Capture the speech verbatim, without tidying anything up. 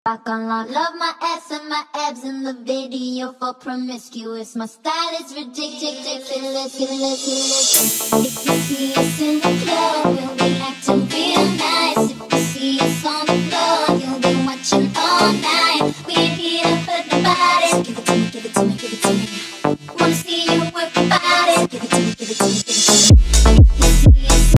Back on lock. Love my ass and my abs in the video for promiscuous. My style is ridiculous, ridiculous, ridiculous. If you see us in the club, we'll